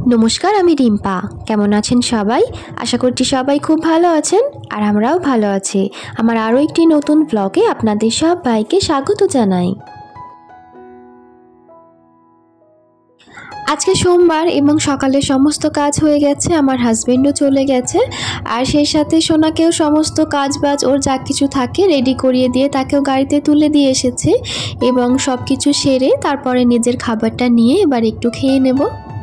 নমস্কার, আমি রিম্পা। কেমন আছেন সবাই? আশা করছি সবাই খুব ভালো আছেন, আর আমরাও ভালো আছি। আমার আরও একটি নতুন ব্লগে আপনাদের সবাইকে স্বাগত জানাই। আজকে সোমবার এবং সকালে সমস্ত কাজ হয়ে গেছে, আমার হাজবেন্ডও চলে গেছে, আর সেই সাথে সোনাকেও সমস্ত কাজবাজ ওর যা কিছু থাকে রেডি করিয়ে দিয়ে তাকেও গাড়িতে তুলে দিয়ে এসেছে এবং সব কিছু সেরে তারপরে নিজের খাবারটা নিয়ে এবার একটু খেয়ে নেব।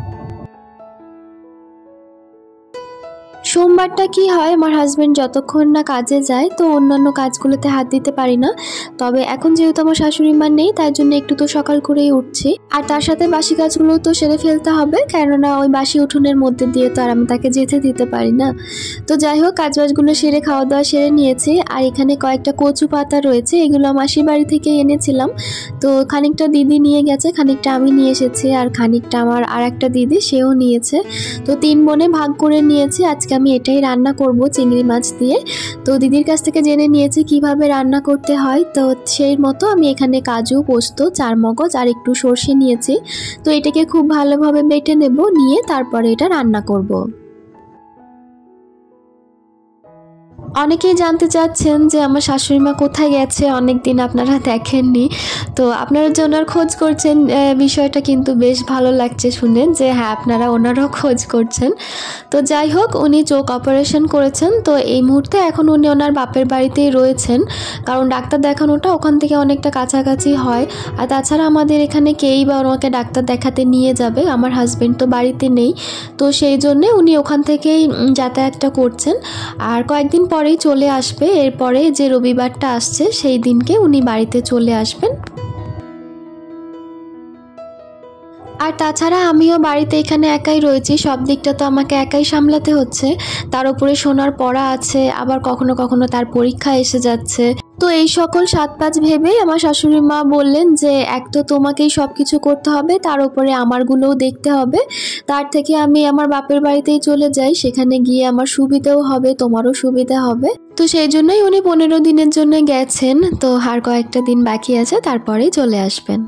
সোমবারটা কি হয়, আমার হাজব্যান্ড যতক্ষণ না কাজে যায় তো অন্যান্য কাজগুলোতে হাত দিতে পারি না। তবে এখন যেহেতু আমার শাশুড়ি মা নেই, তাই জন্য একটু তো সকাল করেই উঠছি, আর তার সাথে বাসি কাজগুলো তো সেরে ফেলতে হবে, কেননা ওই বাসি উঠোনের মধ্যে দিয়ে তো আর আমি তাকে যেতে দিতে পারি না। তো যাই হোক, কাজবাজগুলো সেরে খাওয়া দাওয়া সেরে নিয়েছি। আর এখানে কয়েকটা কচু পাতা রয়েছে, এগুলো মাসির বাড়ি থেকে এনেছিলাম। তো খানিকটা দিদি নিয়ে গেছে, খানিকটা আমি নিয়ে এসেছি, আর খানিকটা আমার আর একটা দিদি সেও নিয়েছে। তো 3 বোনে ভাগ করে নিয়েছি। আজকে আমি এটাই রান্না করব, চিংড়ি মাছ দিয়ে। তো দিদির কাছ থেকে জেনে নিয়েছি কিভাবে রান্না করতে হয়। তো সেই মতো আমি এখানে কাজু, পোস্ত, চারমগজ আর একটু সর্ষে নিয়েছি। তো এটাকে খুব ভালোভাবে বেটে নেব, নিয়ে তারপরে এটা রান্না করব। অনেকেই জানতে চাচ্ছেন যে আমার শাশুড়ি মা কোথায় গেছে, অনেক দিন আপনারা দেখেননি। তো আপনারা যে ওনার খোঁজ করছেন, বিষয়টা কিন্তু বেশ ভালো লাগছে শুনে যে হ্যাঁ, আপনারা ওনারও খোঁজ করছেন। তো যাই হোক, উনি চোখ অপারেশন করেছেন, তো এই মুহূর্তে এখন উনি ওনার বাপের বাড়িতেই রয়েছেন, কারণ ডাক্তার দেখানোটা ওখান থেকে অনেকটা কাছাকাছি হয়। আর তাছাড়া আমাদের এখানে কেই বা ওনাকে ডাক্তার দেখাতে নিয়ে যাবে, আমার হাজব্যান্ড তো বাড়িতে নেই। তো সেই জন্যে উনি ওখান থেকেই যাতায়াতটা করছেন, আর কয়েকদিন পরেই চলে আসবে। এরপরে যে রবিবারটা আসছে সেই দিনকে উনি বাড়িতে চলে আসবেন। আর তাছাড়া আমিও বাড়িতে এখানে একাই রয়েছি, সব দিকটা তো আমাকে একাই সামলাতে হচ্ছে। তার উপরে সোনার পড়া আছে, আবার কখনো কখনো তার পরীক্ষা এসে যাচ্ছে। তো এই সকল সাত পাঁচ ভেবেই আমার শাশুড়ি মা বললেন যে এক তো তোমাকেই সব কিছু করতে হবে, তার উপরে আমারগুলোও দেখতে হবে। তার থেকে আমি আমার বাপের বাড়িতেই চলে যাই, সেখানে গিয়ে আমার সুবিধাও হবে, তোমারও সুবিধা হবে। তো সেই জন্যই উনি 15 দিনের জন্য গেছেন। তো আর কয়েকটা দিন বাকি আছে, তারপরেই চলে আসবেন।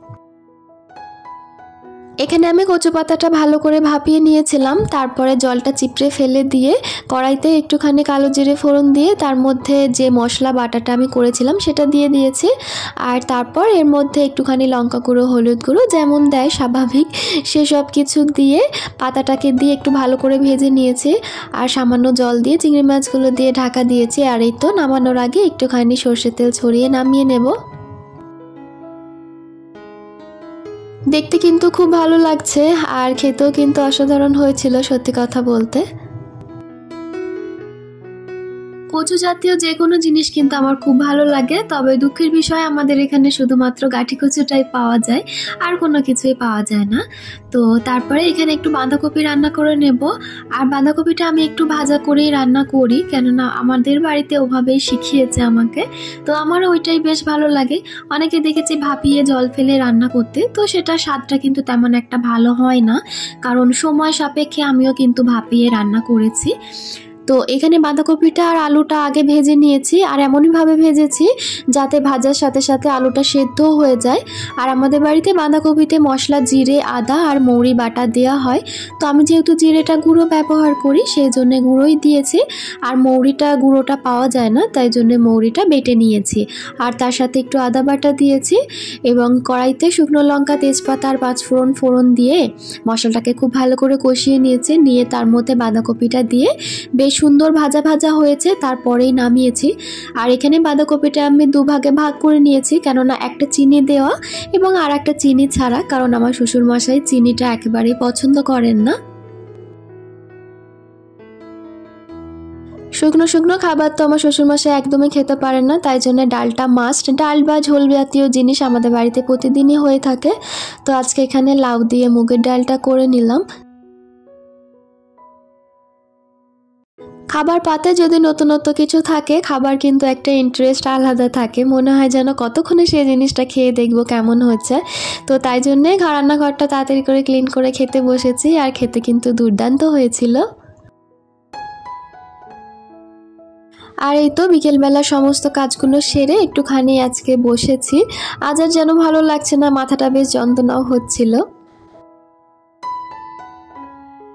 এখানে আমি কচু পাতাটা ভালো করে ভাপিয়ে নিয়েছিলাম, তারপরে জলটা চিপড়ে ফেলে দিয়ে কড়াইতে একটুখানি কালো জিরে ফোড়ন দিয়ে তার মধ্যে যে মশলা বাটাটা আমি করেছিলাম সেটা দিয়ে দিয়েছি। আর তারপর এর মধ্যে একটুখানি লঙ্কা গুঁড়ো, হলুদ গুঁড়ো যেমন দেয় স্বাভাবিক, সেসব কিছু দিয়ে পাতাটাকে দিয়ে একটু ভালো করে ভেজে নিয়েছি। আর সামান্য জল দিয়ে চিংড়ি মাছগুলো দিয়ে ঢাকা দিয়েছি। আর এই তো নামানোর আগে একটুখানি সর্ষের তেল ছড়িয়ে নামিয়ে নেব। দেখতে কিন্তু খুব ভালো লাগছে, আর খেতেও কিন্তু অসাধারণ হয়েছিল সত্যি কথা বলতে। কচু জাতীয় যে কোনো জিনিস কিন্তু আমার খুব ভালো লাগে, তবে দুঃখের বিষয় আমাদের এখানে শুধুমাত্র গাঠি কচুটাই পাওয়া যায়, আর কোনো কিছুই পাওয়া যায় না। তো তারপরে এখানে একটু বাঁধাকপি রান্না করে নেব। আর বাঁধাকপিটা আমি একটু ভাজা করেই রান্না করি, কেননা আমাদের বাড়িতে ওভাবেই শিখিয়েছে আমাকে। তো আমারও ওইটাই বেশ ভালো লাগে। অনেকে দেখেছি ভাপিয়ে জল ফেলে রান্না করতে, তো সেটা স্বাদটা কিন্তু তেমন একটা ভালো হয় না, কারণ সময় সাপেক্ষে আমিও কিন্তু ভাপিয়ে রান্না করেছি। তো এখানে বাঁধাকপিটা আর আলুটা আগে ভেজে নিয়েছি, আর এমনইভাবে ভেজেছি যাতে ভাজার সাথে সাথে আলুটা সেদ্ধও হয়ে যায়। আর আমাদের বাড়িতে বাঁধাকপিতে মশলা জিরে, আদা আর মৌরি বাটা দেওয়া হয়। তো আমি যেহেতু জিরেটা গুঁড়ো ব্যবহার করি সেই জন্য গুঁড়োই দিয়েছি, আর মৌরিটা গুঁড়োটা পাওয়া যায় না, তাই জন্য মৌরিটা বেটে নিয়েছি। আর তার সাথে একটু আদা বাটা দিয়েছি, এবং কড়াইতে শুকনো লঙ্কা, তেজপাতা আর 5 ফোড়ন দিয়ে মশলাটাকে খুব ভালো করে কষিয়ে নিয়েছি। নিয়ে তার মধ্যে বাঁধাকপিটা দিয়ে বেশ সুন্দর ভাজা ভাজা হয়েছে, তারপরেই নামিয়েছি। আর এখানে বাঁধাকপিটা আমি 2 ভাগে ভাগ করে নিয়েছি, কেননা একটা চিনি দেওয়া এবং আর একটা চিনি ছাড়া, কারণ আমার শ্বশুরমশাই চিনিটা একেবারেই পছন্দ করেন না। শুকনো শুকনো খাবার তো আমার শ্বশুরমশাই একদমই খেতে পারেন না, তাই জন্য ডালটা মাস্ট। ডাল বা ঝোল জাতীয় জিনিস আমাদের বাড়িতে প্রতিদিনই হয়ে থাকে। তো আজকে এখানে লাউ দিয়ে মুগের ডালটা করে নিলাম। খাবার পাতে যদি নতুনত্ব কিছু থাকে, খাবার কিন্তু একটা ইন্টারেস্ট আলাদা থাকে, মনে হয় যেন কতক্ষণে সেই জিনিসটা খেয়ে দেখবো কেমন হচ্ছে। তো তাই জন্যে রান্নাঘরটা তাড়াতাড়ি করে ক্লিন করে খেতে বসেছি, আর খেতে কিন্তু দুর্দান্ত হয়েছিল। আর এই তো বিকেলবেলা সমস্ত কাজগুলো সেরে একটুখানি আজকে বসেছি। আজ আর যেন ভালো লাগছে না, মাথাটা বেশ যন্ত্রণাও হচ্ছিল।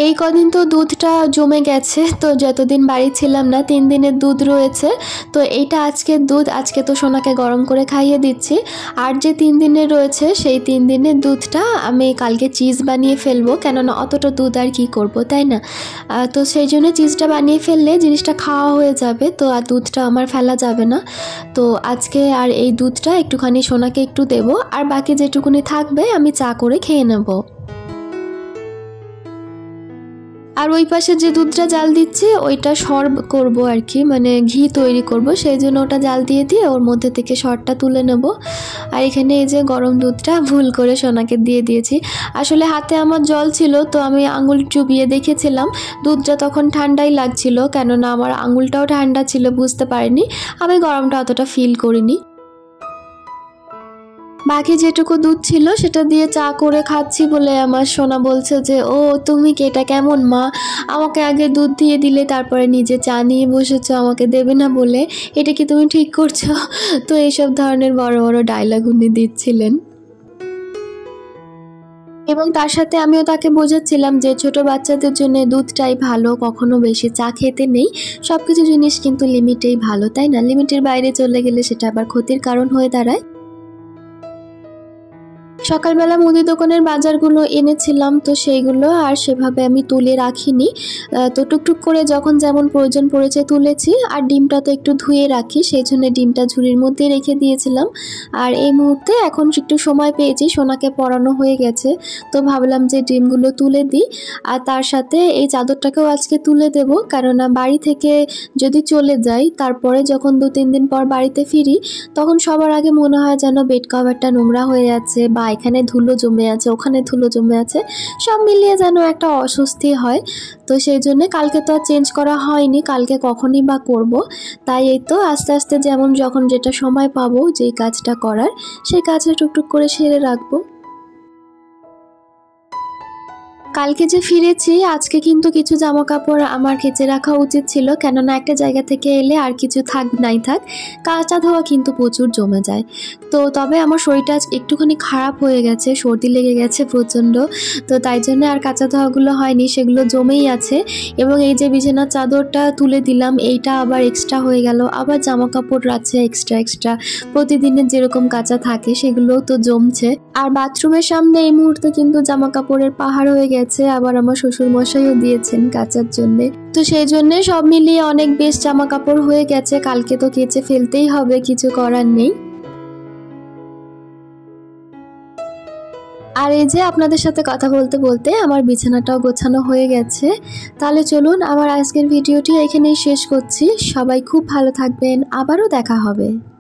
এই কদিন তো দুধটা জমে গেছে, তো যতদিন বাড়ি ছিলাম না 3 দিনের দুধ রয়েছে। তো এইটা আজকের দুধ, আজকে তো সোনাকে গরম করে খাইয়ে দিচ্ছি। আর যে 3 দিনের রয়েছে সেই 3 দিনের দুধটা আমি কালকে চিজ বানিয়ে ফেলবো, কেননা অতটা দুধ আর কি করব, তাই না? তো সেই জন্য চিজটা বানিয়ে ফেললে জিনিসটা খাওয়া হয়ে যাবে, তো আর দুধটা আমার ফেলা যাবে না। তো আজকে আর এই দুধটা একটুখানি সোনাকে একটু দেবো, আর বাকি যেটুকুনি থাকবে আমি চা করে খেয়ে নেব। আর ওই পাশে যে দুধটা জাল দিচ্ছি ওইটা সর করব আর কি, মানে ঘি তৈরি করব, সেই জন্য ওটা জাল দিয়ে দিয়ে ওর মধ্যে থেকে সরটা তুলে নেব। আর এখানে এই যে গরম দুধটা ভুল করে সোনাকে দিয়ে দিয়েছি। আসলে হাতে আমার জল ছিল, তো আমি আঙুল চুবিয়ে দেখেছিলাম, দুধটা তখন ঠান্ডাই লাগছিল, কেননা আমার আঙুলটাও ঠান্ডা ছিল, বুঝতে পারিনি, আমি গরমটা অতটা ফিল করিনি। বাকি যেটুকু দুধ ছিল সেটা দিয়ে চা করে খাচ্ছি বলে আমার সোনা বলছে যে, ও তুমি কি, এটা কেমন মা, আমাকে আগে দুধ দিয়ে দিলে তারপরে নিজে চা নিয়ে বসেছো, আমাকে দেবে না বলে, এটা কি তুমি ঠিক করছো? তো এইসব ধরনের বড় বড় ডায়লগ উনি দিচ্ছিলেন। এবং তার সাথে আমিও তাকে বোঝাচ্ছিলাম যে ছোট বাচ্চাদের জন্য দুধটাই ভালো, কখনো বেশি চা খেতে নেই, সব কিছু জিনিস কিন্তু লিমিটেই ভালো, তাই না? লিমিটের বাইরে চলে গেলে সেটা আবার ক্ষতির কারণ হয়ে দাঁড়ায়। সকালবেলা মুদি দোকানের বাজারগুলো এনেছিলাম, তো সেইগুলো আর সেভাবে আমি তুলে রাখিনি, তো টুকটুক করে যখন যেমন প্রয়োজন পড়েছে তুলেছি। আর ডিমটা তো একটু ধুয়ে রাখি, সেই জন্য ডিমটা ঝুড়ির মধ্যে রেখে দিয়েছিলাম। আর এই মুহূর্তে এখন একটু সময় পেয়েছি, সোনাকে পরানো হয়ে গেছে, তো ভাবলাম যে ডিমগুলো তুলে দিই। আর তার সাথে এই চাদরটাকেও আজকে তুলে দেব, কেননা বাড়ি থেকে যদি চলে যাই তারপরে যখন 2-3 দিন পর বাড়িতে ফিরি, তখন সবার আগে মনে হয় যেন বেড কভারটা নোংরা হয়ে আছে, বা এখানে ধুলো জমে আছে, ওখানে ধুলো জমে আছে, সব মিলিয়ে যেন একটা অস্বস্তি হয়। তো সেই জন্য কালকে তো আর চেঞ্জ করা হয়নি, কালকে কখনই বা করব। তাই এই তো আস্তে আস্তে যেমন যখন যেটা সময় পাবো যেই কাজটা করার, সেই কাজটা টুকটুক করে সেরে রাখবো। কালকে যে ফিরেছি আজকে কিন্তু কিছু জামা কাপড় আমার কেচে রাখা উচিত ছিল, কেননা একটা জায়গা থেকে এলে আর কিছু থাক নাই থাক, কাচা ধোয়া কিন্তু প্রচুর জমে যায়। তো তবে আমার শরীরটা আজ একটুখানি খারাপ হয়ে গেছে, সর্দি লেগে গেছে প্রচণ্ড, তো তাই জন্য আর কাচা ধোয়াগুলো হয়নি, সেগুলো জমেই আছে। এবং এই যে বিছানার চাদরটা তুলে দিলাম, এইটা আবার এক্সট্রা হয়ে গেল, আবার জামা কাপড় আছে এক্সট্রা প্রতিদিনের যেরকম কাচা থাকে সেগুলোও তো জমছে। আর বাথরুমের সামনে এই মুহূর্তে কিন্তু জামা কাপড়ের পাহাড় হয়ে গেছে, আবার আমার শ্বশুর মশাইও দিয়েছেন কাচার জন্য। তো সেই জন্য সব মিলিয়ে অনেক বেশ জামা কাপড় হয়ে গেছে, কালকে তো কেচে ফেলতেই হবে, কিছু করার নেই। আর এই যে আপনাদের সাথে কথা বলতে বলতে আমার বিছানাটাও গোছানো হয়ে গেছে। তাহলে চলুন আমার আজকের ভিডিওটি এখানেই শেষ করছি। সবাই খুব ভালো থাকবেন, আবারও দেখা হবে।